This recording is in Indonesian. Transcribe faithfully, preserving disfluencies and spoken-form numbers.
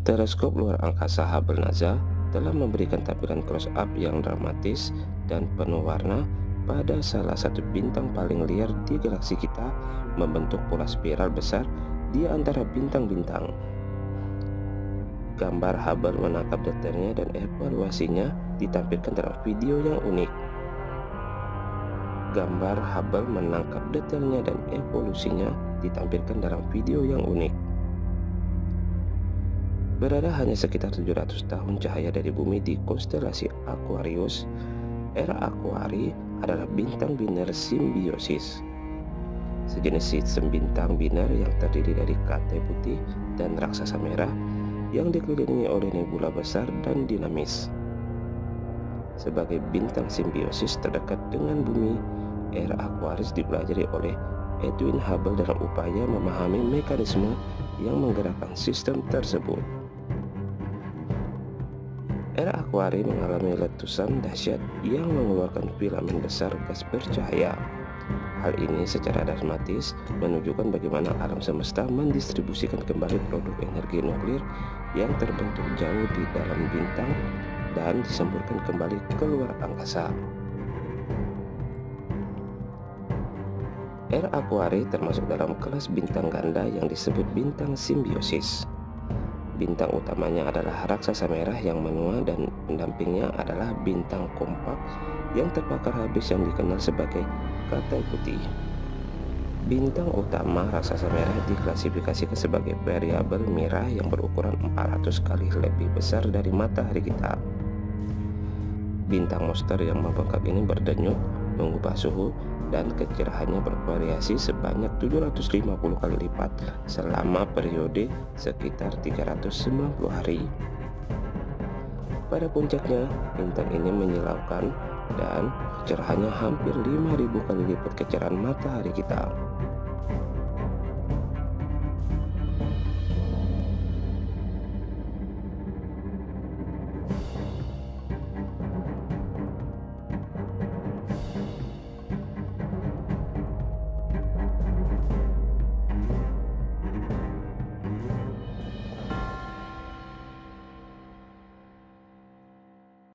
Teleskop luar angkasa Hubble NASA telah memberikan tampilan close-up yang dramatis dan penuh warna pada salah satu bintang paling liar di galaksi kita, membentuk pola spiral besar di antara bintang-bintang. Gambar Hubble menangkap detailnya dan evaluasinya ditampilkan dalam video yang unik. Gambar Hubble menangkap detailnya dan evolusinya ditampilkan dalam video yang unik. Berada hanya sekitar tujuh ratus tahun cahaya dari bumi di konstelasi Aquarius, era Aquarii adalah bintang biner simbiosis, sejenis sistem bintang biner yang terdiri dari kate putih dan raksasa merah yang dikelilingi oleh nebula besar dan dinamis. Sebagai bintang simbiosis terdekat dengan bumi, era Aquarius dipelajari oleh Edwin Hubble dalam upaya memahami mekanisme yang menggerakkan sistem tersebut. Era Aquarii mengalami letusan dahsyat yang mengeluarkan filamen besar gas bercahaya. Hal ini secara dramatis menunjukkan bagaimana alam semesta mendistribusikan kembali produk energi nuklir yang terbentuk jauh di dalam bintang dan disemburkan kembali keluar angkasa. Era Aquarii termasuk dalam kelas bintang ganda yang disebut bintang simbiosis. Bintang utamanya adalah raksasa merah yang menua dan pendampingnya adalah bintang kompak yang terbakar habis yang dikenal sebagai kate putih. Bintang utama raksasa merah diklasifikasikan sebagai variabel Mira yang berukuran empat ratus kali lebih besar dari matahari kita. Bintang monster yang membengkak ini berdenyut, mengubah suhu, dan kecerahannya bervariasi sebanyak tujuh ratus lima puluh kali lipat selama periode sekitar tiga ratus sembilan puluh hari. Pada puncaknya, bintang ini menyilaukan dan kecerahannya hampir lima ribu kali lipat kecerahan matahari kita.